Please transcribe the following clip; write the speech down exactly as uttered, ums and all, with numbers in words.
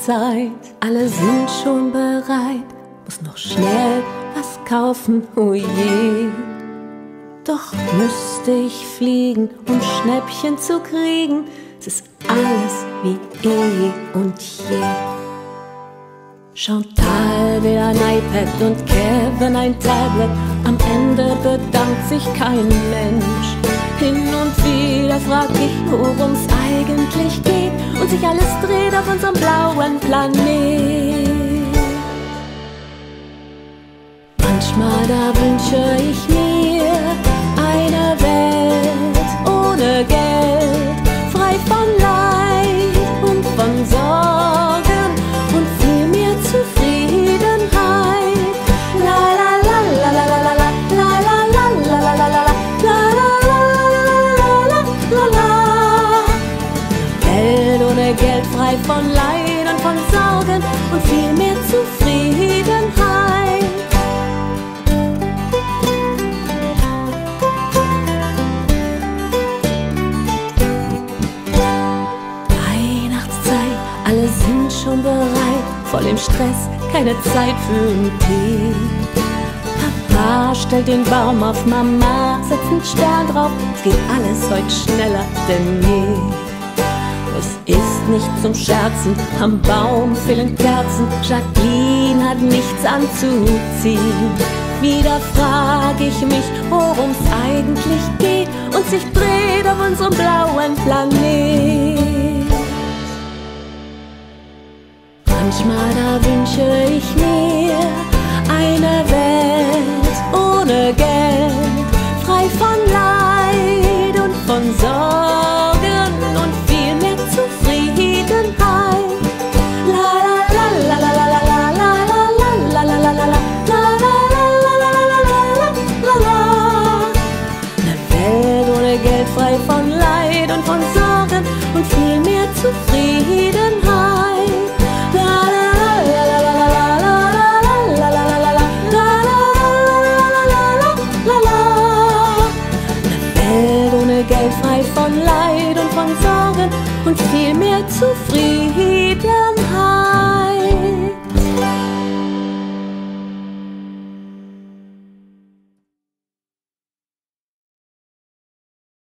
Weihnachtszeit, alle sind schon bereit, muss noch schnell was kaufen, oh je. Doch müsste ich fliegen, um Schnäppchen zu kriegen, es ist alles wie eh und je. Chantal will ein iPad und Kevin ein Tablet, am Ende bedankt sich kein Mensch. Hin und wieder frag ich, worum's eigentlich geht, und sich alles dreht auf unserem blauen Planet. Manchmal da wünsche ich mir eine Welt ohne Geld, frei von Leid und von Sorgen und viel mehr Zufriedenheit. La la la la la la la la la la la la la la la la. Welt ohne Geld, frei von Leid und von Sorgen und viel mehr Zufriedenheit. Alle sind schon bereit, voll im Stress, keine Zeit für einen Tee. Papa stellt den Baum auf, Mama setzt einen Stern drauf, es geht alles heute schneller denn je. Es ist nicht zum Scherzen, am Baum fehlen Kerzen, Jacqueline hat nichts anzuziehen. Wieder frag ich mich, worum's eigentlich geht, und sich dreht auf unserem blauen Planet. Manchmal da wünsche ich mir eine Welt ohne Geld, frei von Leid und von Sorgen und viel mehr Zufriedenheit. La la la la la la la la la la la la la la la. Eine Welt ohne Geld, frei von Leid und von Sorgen und viel mehr Zufriedenheit. Geld, frei von Leid und von Sorgen und viel mehr Zufriedenheit.